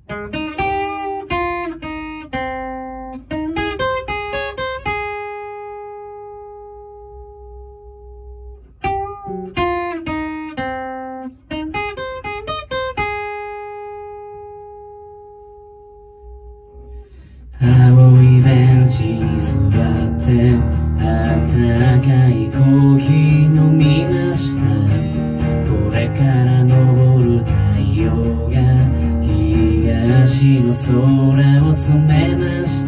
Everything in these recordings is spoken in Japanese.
青いベンチに座って温かいコーヒー飲みました。これから昇る太陽が東の空を染めました。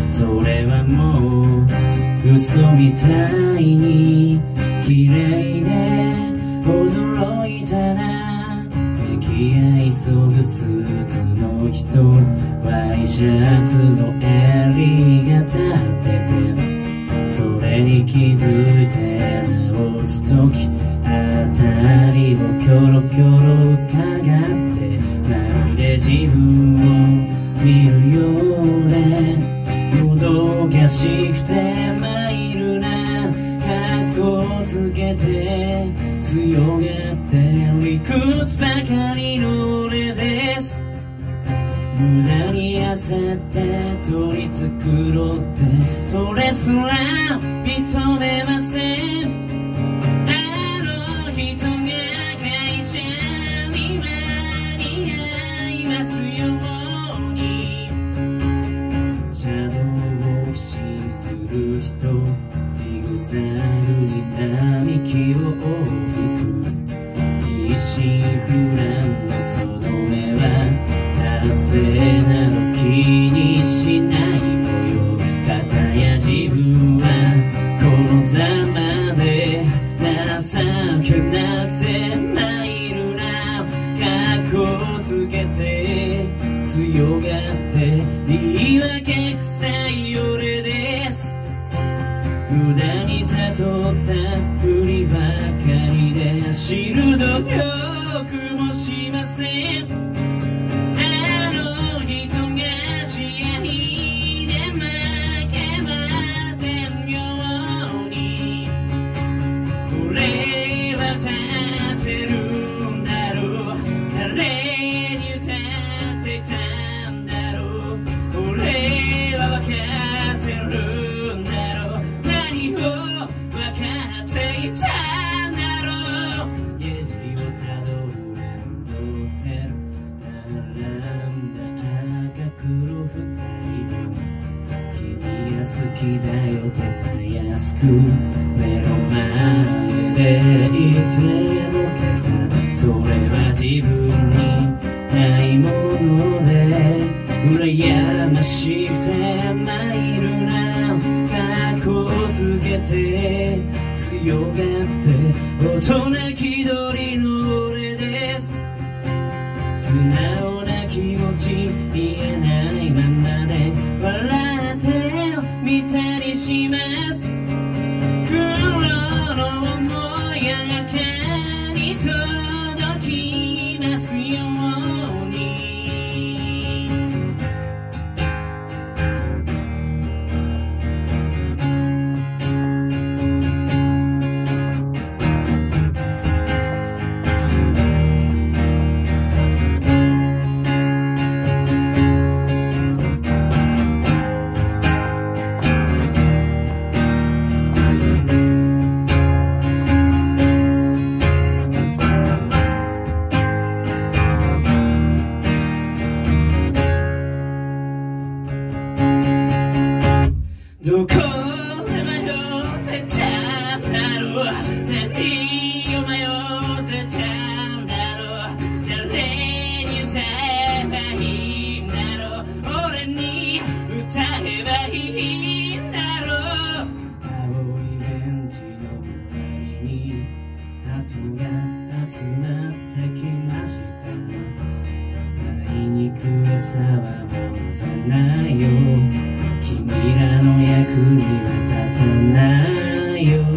それはもう嘘みたいに綺麗で驚いたな。駅へ急ぐスーツの人、ワイシャツの襟が立ってて、それに気づいて直すとき、辺りをキョロキョロ伺って、まるで自分を見るようでもどかしくてマイルな格好つけて強がって理屈ばかりの俺です。無駄に焦って取り繕ってそれすら認めません。あの人が会社に間に合いますように。シャドーボクシングする人、ジグザグに並木を往復、一心不乱のその目は汗など気にしない模様。片や自分はこのざまで情けなくてマイルな格好つけて強がって言い訳臭い俺です。無駄に悟ったふりばかりで知る努力もしません。好きだよってたやすく目の前で言ってのけた。それは自分にないもので羨ましくてマイルな格好つけて強がって大人気取りの俺です。素直な気持ち言えないままで笑って見たりします。黒の思いが中に届きますように。どこで迷ってたんだろう、何を迷ってたんだろう、誰に歌えばいいんだろう、俺に歌えばいいんだろう。青いベンチの周りに鳩が集まってきました。あいにくさはもうざないよ、君らの役には立たないよ。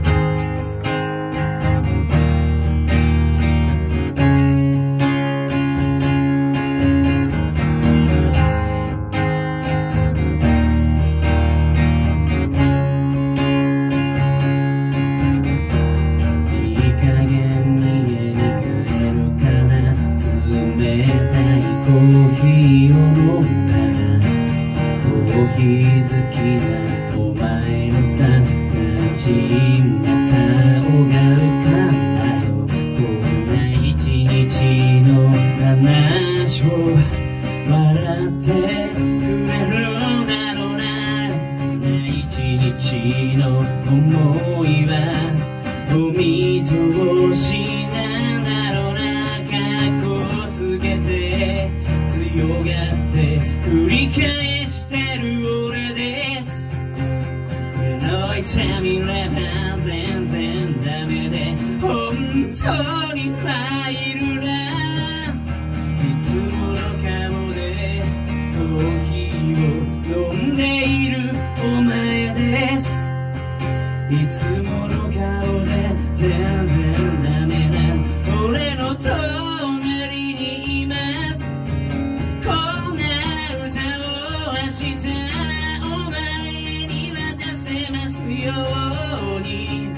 いい加減に家に帰るかな、冷たいコーヒーきなお前のさ馴染んだ顔が浮かんだよ。こんな一日の話を笑ってくれるだろうな。一日の思いはお見通しなんだろうな。かっこつけて強がって繰り返してる俺です。の痛みれば全然ダメで本当に参るな。いつもの顔でコーヒーを飲んでいるお前です。いつもの顔で全然ダメな俺の隣にいます。こんな歌を明日お前に渡せますように。